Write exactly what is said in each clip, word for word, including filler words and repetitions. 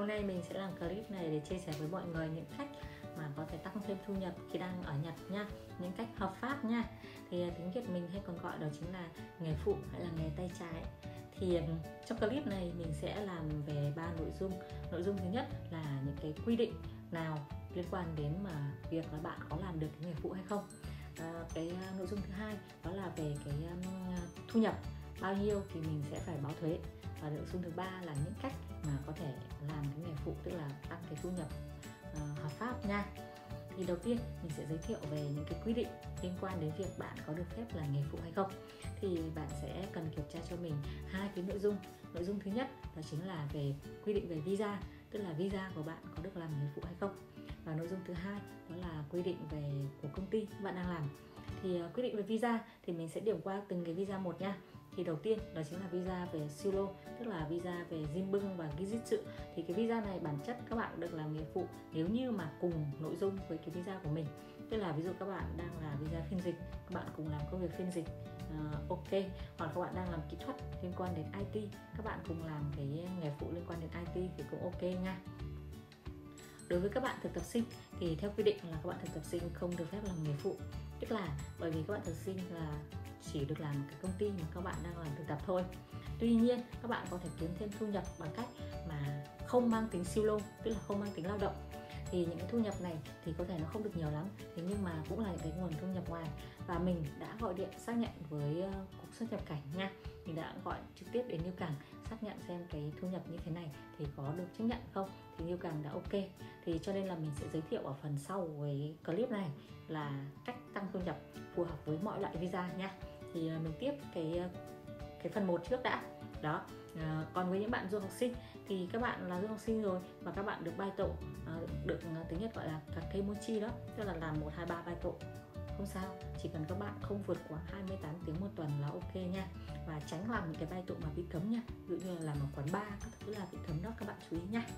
Hôm nay mình sẽ làm clip này để chia sẻ với mọi người những cách mà có thể tăng thêm thu nhập khi đang ở Nhật nha, những cách hợp pháp nha. Thì tiếng Việt mình hay còn gọi đó chính là nghề phụ hay là nghề tay trái. Thì trong clip này mình sẽ làm về ba nội dung. Nội dung thứ nhất là những cái quy định nào liên quan đến mà việc là bạn có làm được cái nghề phụ hay không. À, cái nội dung thứ hai đó là về cái um, thu nhập bao nhiêu thì mình sẽ phải báo thuế. Và nội dung thứ ba là những cách mà có thể làm cái nghề phụ, tức là tăng cái thu nhập uh, hợp pháp nha. Thì đầu tiên mình sẽ giới thiệu về những cái quy định liên quan đến việc bạn có được phép là nghề phụ hay không. Thì bạn sẽ cần kiểm tra cho mình hai cái nội dung. Nội dung thứ nhất đó chính là về quy định về visa, tức là visa của bạn có được làm nghề phụ hay không. Và nội dung thứ hai đó là quy định về của công ty bạn đang làm. Thì uh, quy định về visa thì mình sẽ điểm qua từng cái visa một nha. Thì đầu tiên đó chính là visa về silo, tức là visa về Jinbung và Gijitsu. Thì cái visa này bản chất các bạn được làm nghề phụ nếu như mà cùng nội dung với cái visa của mình. Tức là ví dụ các bạn đang là visa phiên dịch, các bạn cùng làm công việc phiên dịch, uh, ok. Hoặc các bạn đang làm kỹ thuật liên quan đến i tê, các bạn cùng làm cái nghề phụ liên quan đến i tê thì cũng ok nha. Đối với các bạn thực tập sinh thì theo quy định là các bạn thực tập sinh không được phép làm nghề phụ. Tức là bởi vì các bạn thực sinh là chỉ được làm cái công ty mà các bạn đang làm thực tập thôi. Tuy nhiên các bạn có thể kiếm thêm thu nhập bằng cách mà không mang tính siêu lô, tức là không mang tính lao động. Thì những cái thu nhập này thì có thể nó không được nhiều lắm, thế nhưng mà cũng là những cái nguồn thu nhập ngoài. Và mình đã gọi điện xác nhận với cục xuất nhập cảnh nha. Mình đã gọi trực tiếp đến New Cảng xác nhận xem cái thu nhập như thế này thì có được chấp nhận không. Thì New Cảng đã ok. Thì cho nên là mình sẽ giới thiệu ở phần sau với clip này là cách tăng thu nhập phù hợp với mọi loại visa nha. Thì mình tiếp cái cái phần một trước đã. Đó. À, còn với những bạn du học sinh thì các bạn là du học sinh rồi và các bạn được bai tổ, à, được tiếng Nhật gọi là kakemochi đó, tức là làm một hai ba bai tổ, không sao, chỉ cần các bạn không vượt quá hai mươi tám tiếng một tuần là ok nha. Và tránh làm những cái bai tổ mà bị cấm nha, ví dụ như là làm ở quán bar các thứ là bị cấm đó, các bạn chú ý nha.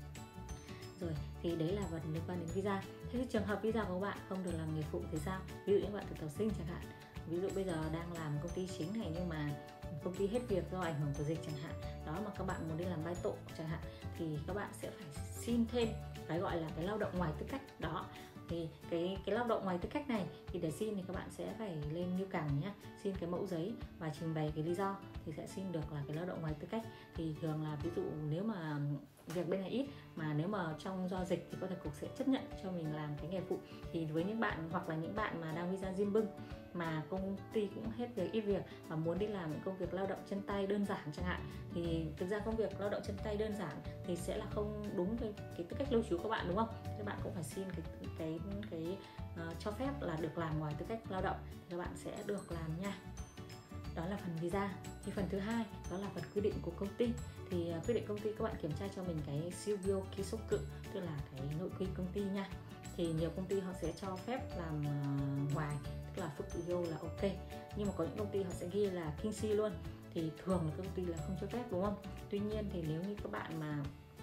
Rồi, thì đấy là phần liên quan đến visa. Thế thì trường hợp visa của bạn không được làm nghề phụ thì sao? Ví dụ như bạn thực tập sinh chẳng hạn, ví dụ bây giờ đang làm công ty chính này nhưng mà công ty hết việc do ảnh hưởng của dịch chẳng hạn, đó mà các bạn muốn đi làm bai tổ chẳng hạn, thì các bạn sẽ phải xin thêm cái gọi là cái lao động ngoài tư cách đó. Thì cái cái lao động ngoài tư cách này thì để xin thì các bạn sẽ phải lên New Cảng nhé, xin cái mẫu giấy và trình bày cái lý do thì sẽ xin được là cái lao động ngoài tư cách. Thì thường là ví dụ nếu mà việc bên này ít mà nếu mà trong do dịch thì có thể cục sẽ chấp nhận cho mình làm cái nghề phụ. Thì với những bạn hoặc là những bạn mà đang visa Jinbung mà công ty cũng hết việc ít việc và muốn đi làm những công việc lao động chân tay đơn giản chẳng hạn, thì thực ra công việc lao động chân tay đơn giản thì sẽ là không đúng với cái tư cách lưu trú của bạn, đúng không? Các bạn cũng phải xin cái cái cái uh, cho phép là được làm ngoài tư cách lao động thì các bạn sẽ được làm nha. Đó là phần visa. Thì phần thứ hai đó là phần quy định của công ty. Thì uh, quy định công ty các bạn kiểm tra cho mình cái Shugyo Kisoku, tức là cái nội quy công ty nha. Thì nhiều công ty họ sẽ cho phép làm uh, ngoài, tức là Fukyo là ok. Nhưng mà có những công ty họ sẽ ghi là Kinshi luôn. Thì thường là công ty là không cho phép, đúng không? Tuy nhiên thì nếu như các bạn mà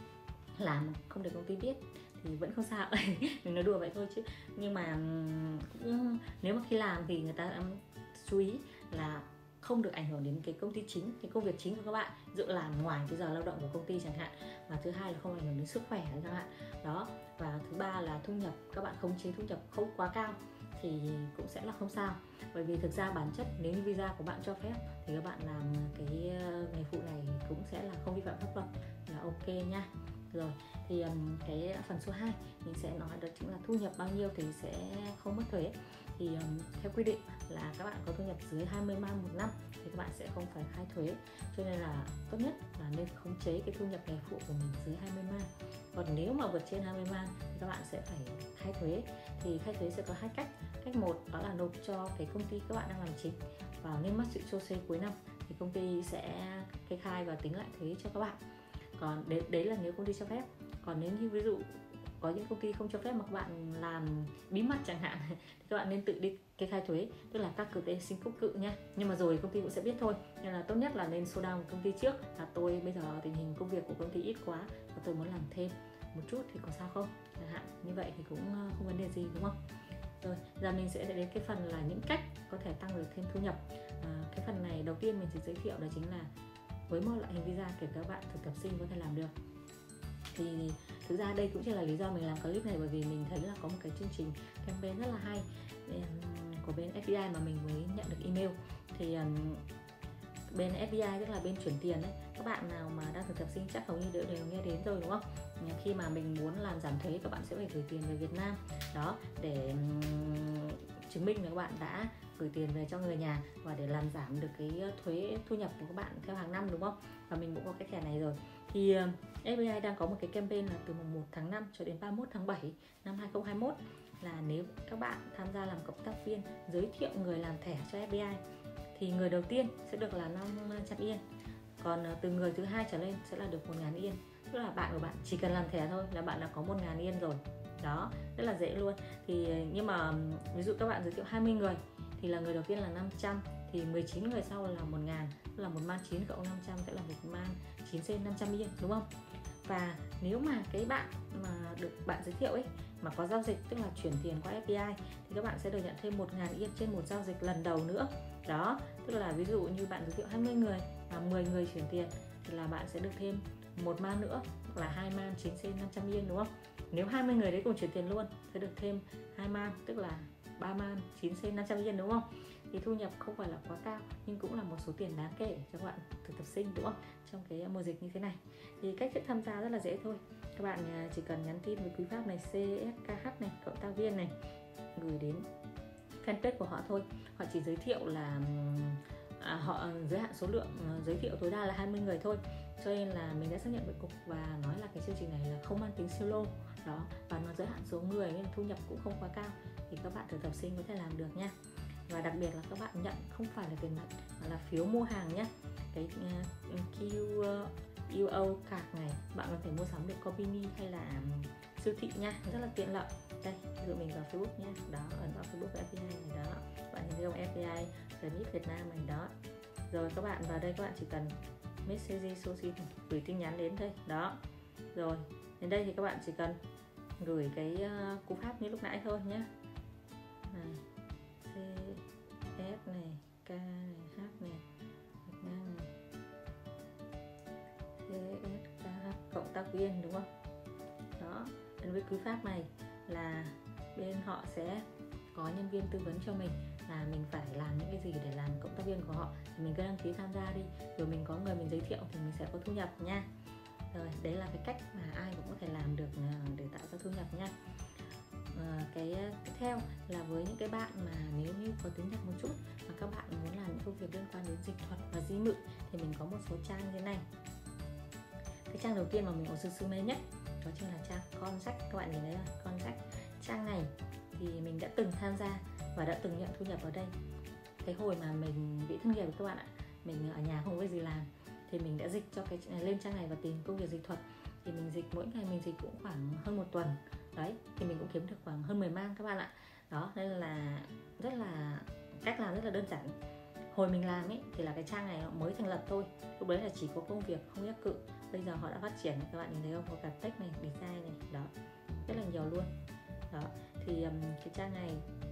làm không được công ty biết thì vẫn không sao. Mình nói đùa vậy thôi chứ. Nhưng mà cũng, nếu mà khi làm thì người ta um, chú ý là không được ảnh hưởng đến cái công ty chính, cái công việc chính của các bạn, dự làm ngoài cái giờ lao động của công ty chẳng hạn. Và thứ hai là không ảnh hưởng đến sức khỏe chẳng hạn. Đó. Và thứ ba là thu nhập, các bạn khống chế thu nhập không quá cao thì cũng sẽ là không sao. Bởi vì thực ra bản chất nếu như visa của bạn cho phép thì các bạn làm cái nghề phụ này cũng sẽ là không vi phạm pháp luật, là ok nha. Rồi, thì um, cái phần số hai mình sẽ nói đó chính là thu nhập bao nhiêu thì sẽ không mất thuế. Thì um, theo quy định là các bạn có thu nhập dưới hai mươi man một năm thì các bạn sẽ không phải khai thuế. Cho nên là tốt nhất là nên khống chế cái thu nhập nghề phụ của mình dưới hai mươi man. Còn nếu mà vượt trên hai mươi man thì các bạn sẽ phải khai thuế. Thì khai thuế sẽ có hai cách. Cách một đó là nộp cho cái công ty các bạn đang làm chính vào niên mắt sự chose cuối năm thì công ty sẽ kê khai và tính lại thuế cho các bạn. Còn đấy, đấy là nếu công ty cho phép. Còn nếu như ví dụ có những công ty không cho phép mà các bạn làm bí mật chẳng hạn thì các bạn nên tự đi kê khai thuế, tức là các cử tế sinh quốc cự nha. Nhưng mà rồi công ty cũng sẽ biết thôi, nên là tốt nhất là nên show down một công ty trước là tôi bây giờ tình hình công việc của công ty ít quá và tôi muốn làm thêm một chút thì có sao không chẳng hạn. Như vậy thì cũng không vấn đề gì, đúng không? Rồi, giờ mình sẽ đến cái phần là những cách có thể tăng được thêm thu nhập. À, cái phần này đầu tiên mình sẽ giới thiệu đó chính là với mọi loại hình visa kể cả các bạn thực tập sinh có thể làm được. Thì thực ra đây cũng chỉ là lý do mình làm clip này, bởi vì mình thấy là có một cái chương trình campaign rất là hay của bên ép pê i mà mình mới nhận được email. Thì um, bên ép pê i tức là bên chuyển tiền đấy, các bạn nào mà đang thực tập sinh chắc hầu như đều, đều nghe đến rồi đúng không? Khi mà mình muốn làm giảm thuế, các bạn sẽ phải gửi tiền về Việt Nam đó, để um, chứng minh là các bạn đã gửi tiền về cho người nhà và để làm giảm được cái thuế thu nhập của các bạn theo hàng năm đúng không? Và mình cũng có cái thẻ này rồi. Thì ép pê i đang có một cái campaign là từ mùng một tháng năm cho đến ba mươi mốt tháng bảy năm hai không hai mốt, là nếu các bạn tham gia làm cộng tác viên giới thiệu người làm thẻ cho ép pê i thì người đầu tiên sẽ được là năm trăm yên, còn từ người thứ hai trở lên sẽ là được một nghìn yên. Tức là bạn của bạn chỉ cần làm thẻ thôi là bạn đã có một nghìn yên rồi. Đó, rất là dễ luôn. Thì nhưng mà ví dụ các bạn giới thiệu hai mươi người thì là người đầu tiên là năm trăm, thì mười chín người sau là một nghìn, tức là một man chín cộng năm trăm sẽ là một man chín trên năm trăm yên đúng không? Và nếu mà cái bạn mà được bạn giới thiệu ấy mà có giao dịch, tức là chuyển tiền qua ép pê i, thì các bạn sẽ được nhận thêm một nghìn yên trên một giao dịch lần đầu nữa. Đó, tức là ví dụ như bạn giới thiệu hai mươi người và mười người chuyển tiền thì là bạn sẽ được thêm một man nữa, tức là hai man chín trên năm trăm yên đúng không? Nếu hai mươi người đấy cùng chuyển tiền luôn sẽ được thêm hai man, tức là ba man chín trên năm trăm yên đúng không? Thì thu nhập không phải là quá cao nhưng cũng là một số tiền đáng kể cho các bạn thực tập sinh đúng không? Trong cái mùa dịch như thế này thì cách thức tham gia rất là dễ thôi. Các bạn chỉ cần nhắn tin với cú pháp này xê ét ca hát này, cộng tác viên này, gửi đến fanpage của họ thôi. Họ chỉ giới thiệu là à, họ giới hạn số lượng giới thiệu tối đa là hai mươi người thôi, cho nên là mình đã xác nhận với cục và nói là cái chương trình này là không mang tính solo đó, và nó giới hạn số người nên thu nhập cũng không quá cao, thì các bạn thực tập sinh có thể làm được nha. Và đặc biệt là các bạn nhận không phải là tiền mặt mà là phiếu mua hàng nhé. Cái uh, quy ô card này bạn có thể mua sắm được Combini hay là siêu thị nha, rất là tiện lợi. Đây, ví dụ mình vào Facebook nhé, đó, ấn vào Facebook của ép pê i này đó, bạn nhìn thấy không, ép pê i Remit Việt Nam này đó. Rồi các bạn vào đây các bạn chỉ cần message social gửi tin nhắn đến đây, đó. Rồi, đến đây thì các bạn chỉ cần gửi cái uh, cú pháp như lúc nãy thôi nhé. Này, C S này, K này, H này, Việt Nam này, C S K H cộng tác viên đúng không? Đó, đến với cú pháp này là bên họ sẽ có nhân viên tư vấn cho mình là mình phải làm những cái gì để làm cộng tác viên của họ, thì mình cứ đăng ký tham gia đi, rồi mình có người mình giới thiệu thì mình sẽ có thu nhập nha. Rồi, đấy là cái cách mà ai cũng có thể làm được để tạo ra thu nhập nha. À, cái tiếp theo là với những cái bạn mà nếu như có tiếng Nhật một chút mà các bạn muốn làm những công việc liên quan đến dịch thuật và di mự thì mình có một số trang như thế này. Cái trang đầu tiên mà mình có sự sư mê nhất đó chính là trang con sách. Các bạn nhìn thấy là con sách. Trang này thì mình đã từng tham gia và đã từng nhận thu nhập ở đây. Cái hồi mà mình bị thất nghiệp các bạn ạ, mình ở nhà không có gì làm thì mình đã dịch cho cái lên trang này và tìm công việc dịch thuật. Thì mình dịch mỗi ngày mình dịch cũng khoảng hơn một tuần đấy, thì mình cũng kiếm được khoảng hơn mười man các bạn ạ. Đó, nên là rất là cách làm rất là đơn giản. Hồi mình làm ấy thì là cái trang này mới thành lập thôi, lúc đấy là chỉ có công việc không ghép cự. Bây giờ họ đã phát triển, các bạn nhìn thấy không, có cả text này, design này, đó, rất là nhiều luôn. Đó, thì um, cái trang này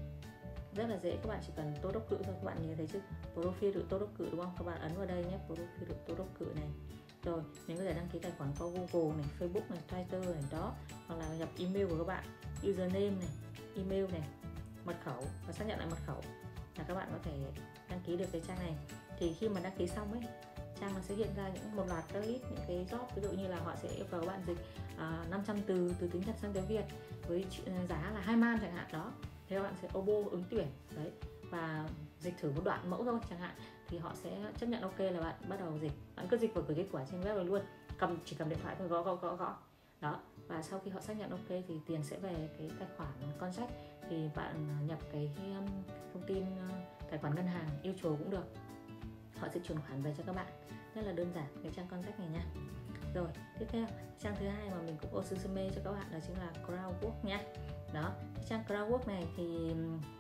rất là dễ, các bạn chỉ cần tô đốc cự thôi, các bạn nhìn thấy chứ, profile được tô đốc cự đúng không? Các bạn ấn vào đây nhé, profile được tô đốc cự này. Rồi, mình có thể đăng ký tài khoản qua Google này, Facebook này, Twitter này, đó, hoặc là nhập email của các bạn, username này, email này, mật khẩu và xác nhận lại mật khẩu là các bạn có thể đăng ký được cái trang này. Thì khi mà đăng ký xong ấy, trang nó sẽ hiện ra những một loạt các list những cái job, ví dụ như là họ sẽ yêu cầu các bạn dịch uh, năm trăm từ từ tiếng Nhật sang tiếng Việt với giá là hai man chẳng hạn đó, thì các bạn sẽ obo ứng tuyển đấy và dịch thử một đoạn mẫu thôi chẳng hạn, thì họ sẽ chấp nhận ok là bạn bắt đầu dịch. Bạn cứ dịch và gửi kết quả trên web rồi luôn, cầm chỉ cầm điện thoại thôi, gõ gõ gõ gõ đó, và sau khi họ xác nhận ok thì tiền sẽ về cái tài khoản con sách. Thì bạn nhập cái um, thông tin uh, tài khoản ngân hàng yêu chuộng cũng được, họ sẽ chuyển khoản về cho các bạn. Rất là đơn giản cái trang con sách này nha. Rồi tiếp theo trang thứ hai mà mình cũng có sự đam mê cho các bạn đó chính là Crowdwork nha. Đó, trang Crowdwork này thì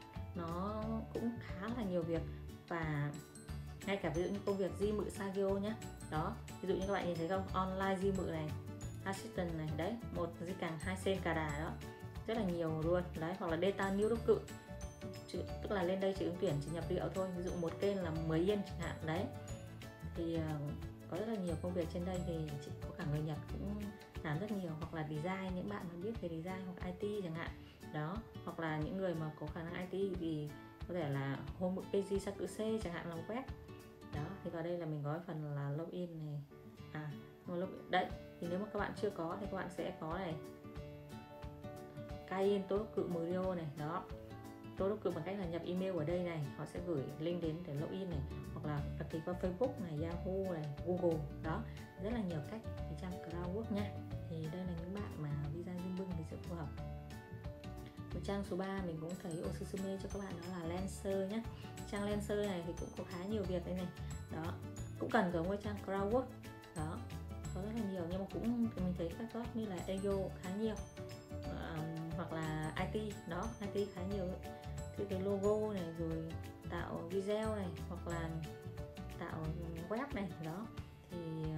nó cũng khá là nhiều việc, và ngay cả ví dụ như công việc di mự Sagio nhé. Đó, ví dụ như các bạn nhìn thấy không, online di mự này, assistant này, đấy, một di càng hai sen cà đà đó, rất là nhiều luôn đấy. Hoặc là data new đốc cự, tức là lên đây chỉ ứng tuyển, chỉ nhập liệu thôi, ví dụ một kênh là mười yên chẳng hạn đấy. Thì uh, có rất là nhiều công việc trên đây, thì chỉ có cả người Nhật cũng làm rất nhiều, hoặc là design, những bạn mà biết về design hoặc i tê chẳng hạn đó, hoặc là những người mà có khả năng i tê thì có thể là home page sang tự C chẳng hạn, làm web đó. Thì vào đây là mình có phần là login này, à login đấy. Thì nếu mà các bạn chưa có thì các bạn sẽ có này, Kain Todokku Murio này đó. Todokku bằng cách là nhập email ở đây này, họ sẽ gửi link đến để login này, hoặc là đăng ký qua Facebook này, Yahoo này, Google đó, rất là nhiều cách để trang Crowdwork nha. Thì đây là những bạn mà visa riêng bưng thì sẽ phù hợp. Một trang số ba mình cũng thấy osusume cho các bạn đó là Lancer nhé. Trang Lancer này thì cũng có khá nhiều việc đây này đó, cũng cần giống với trang Crowdwork đó, có rất là nhiều, nhưng mà cũng mình thấy các job như là Ego khá nhiều, à, hoặc là i tê đó, i tê khá nhiều, cái, cái logo này, rồi tạo video này, hoặc là tạo web này đó. Thì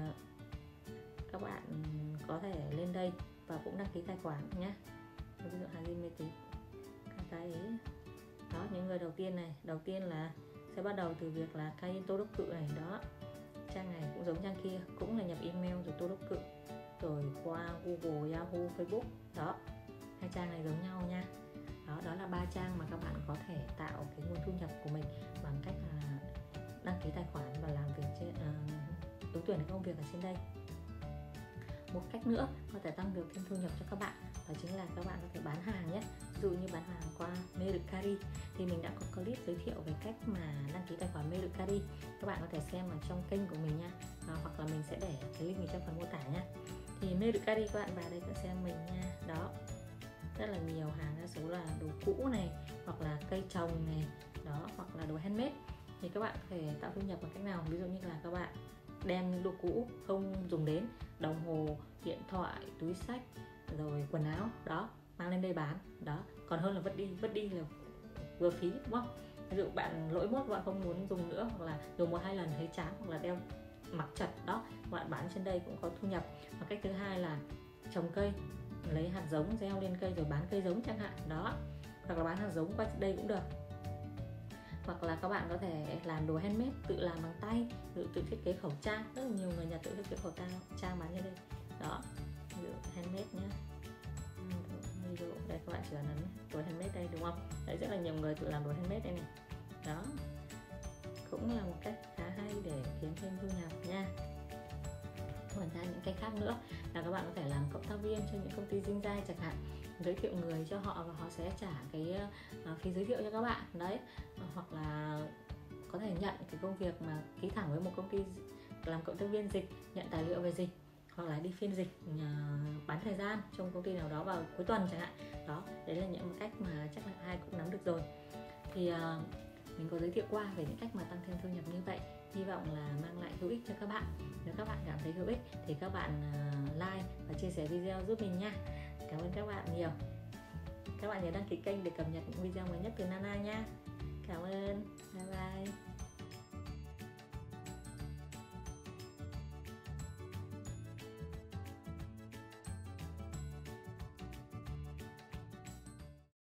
các bạn có thể lên đây và cũng đăng ký tài khoản nhé. Ví dụ Hajime tí cái ấy đó, những người đầu tiên này, đầu tiên là sẽ bắt đầu từ việc là Kain Todokku này đó. Trang này cũng giống trang kia, cũng là nhập email rồi Todokku, rồi qua Google, Yahoo, Facebook đó. Hai trang này giống nhau nha. Đó, đó là ba trang mà các bạn có thể tạo cái nguồn thu nhập của mình bằng cách là đăng ký tài khoản và làm việc trên uh, ứng tuyển công việc ở trên đây. Một cách nữa có thể tăng được thêm thu nhập cho các bạn đó chính là các bạn có thể bán hàng nhé. Ví dụ như bán hàng qua Mercari thì mình đã có clip giới thiệu về cách mà đăng ký tài khoản Mercari, các bạn có thể xem ở trong kênh của mình nha, à, hoặc là mình sẽ để cái link trong phần mô tả nha. Thì Mercari các bạn vào đây sẽ xem mình nha đó, rất là nhiều hàng, đa số là đồ cũ này, hoặc là cây trồng này đó, hoặc là đồ handmade. Thì các bạn có thể tạo thu nhập bằng cách nào? Ví dụ như là các bạn đem những đồ cũ không dùng đến, đồng hồ, điện thoại, túi xách, rồi quần áo đó, mang lên đây bán đó, còn hơn là vứt đi. Vứt đi là vừa phí đúng không? Ví dụ bạn lỗi mốt bạn không muốn dùng nữa, hoặc là dùng một hai lần thấy chán, hoặc là đeo mặc chật đó, bạn bán trên đây cũng có thu nhập. Và cách thứ hai là trồng cây, lấy hạt giống gieo lên cây rồi bán cây giống chẳng hạn đó, hoặc là bán hạt giống qua đây cũng được. Hoặc là các bạn có thể làm đồ handmade, tự làm bằng tay, tự, tự thiết kế khẩu trang, rất là nhiều người Nhật tự thiết kế khẩu trang trang bán trên đây đó, ví dụ handmade nhé. Ví dụ đây các bạn chỉ cần ấn đồ handmade đây đúng không? Đấy, rất là nhiều người tự làm đồ handmade đây này đó, cũng là một cách khá hay để kiếm thêm thu nhập nha. Ngoài ra những cách khác nữa là các bạn có thể làm cộng tác viên cho những công ty dinh dai chẳng hạn, giới thiệu người cho họ và họ sẽ trả cái uh, phí giới thiệu cho các bạn đấy. Hoặc là có thể nhận cái công việc mà ký thẳng với một công ty làm cộng tác viên dịch, nhận tài liệu về dịch, hoặc là đi phiên dịch, uh, bán thời gian trong công ty nào đó vào cuối tuần chẳng hạn đó. Đấy là những cách mà chắc là ai cũng nắm được rồi. Thì uh, mình có giới thiệu qua về những cách mà tăng thêm thu nhập như vậy, hy vọng là mang lại hữu ích cho các bạn. Nếu các bạn cảm thấy hữu ích thì các bạn like và chia sẻ video giúp mình nha. Cảm ơn các bạn nhiều. Các bạn nhớ đăng ký kênh để cập nhật những video mới nhất từ Nana nha. Cảm ơn. Bye bye.